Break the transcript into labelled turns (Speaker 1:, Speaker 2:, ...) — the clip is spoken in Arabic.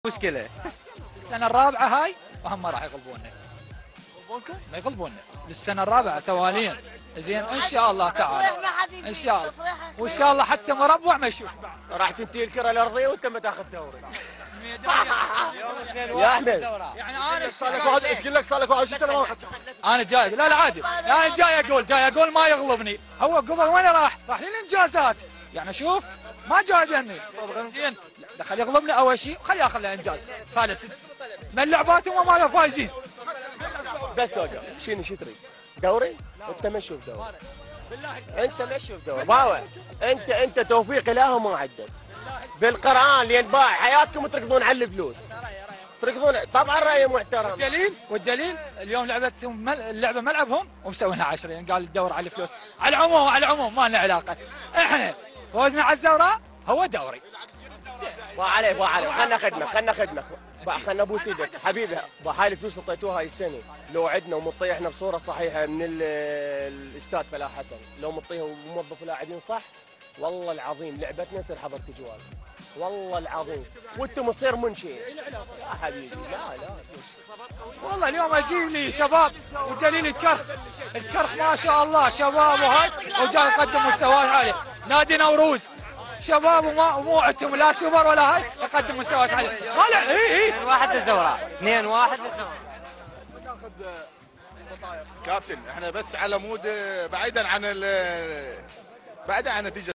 Speaker 1: مشكلة.
Speaker 2: السنة الرابعة هاي وهم ما راح يغلبونا. ما يغلبونا للسنة الرابعة تواليا. زين ان شاء الله تعالى. ان شاء الله. وان شاء الله حتى مربع ما يشوف.
Speaker 3: راح تنتهي الكرة الارضية وانت ما تاخذ دوري. يا احمد
Speaker 2: يعني انا
Speaker 3: صار لك واحد ايش قل لك صار لك 21 سنة ما اخذت.
Speaker 2: انا جاي لا عادي. انا جاي اقول ما يغلبني. هو قبل وين راح للانجازات. يعني شوف ما جادني. زين خلي يغلبنا اول شيء خلي ياخذ له انجاز. صار له من لعباتهم ما فايزين.
Speaker 3: بس اوقف شنو شو تريد؟ دوري؟ انت ما تشوف دوري. انت ما تشوف دوري باوع. انت توفيق اله وما عدل. بالقران اللي ينباع حياتكم تركضون على الفلوس. تركضون طبعا راي محترم.
Speaker 2: والدليل اليوم اللعبه ملعبهم ومسوينها 10 يعني قال الدور على الفلوس. على العموم ما لنا علاقه. احنا فوزنا على الزوراء هو دوري.
Speaker 3: با علي خلنا خدمك خلنا ابوس ايدك حبيبي. هاي الفلوس اللي اعطيتوها هاي السنه لو عدنا ومطيحنا بصوره صحيحه من الاستاذ فلاح حسن لو مطيها وموظف لاعبين صح والله العظيم لعبتنا يصير حضر تجوال والله العظيم وانتم تصير منشئ يا حبيبي. لا
Speaker 2: والله اليوم اجيب لي شباب والدليل الكرخ ما شاء الله شباب وهاي وجاي يقدم مستويات عاليه. نادي نوروز شباب ومو عندهم لا سوبر ولا هاي يقدم مستويات عاليه. طالع
Speaker 1: 2-1 للزوراء 2-1 للزوراء.
Speaker 4: كابتن احنا بس على مود بعيدا عن نتيجة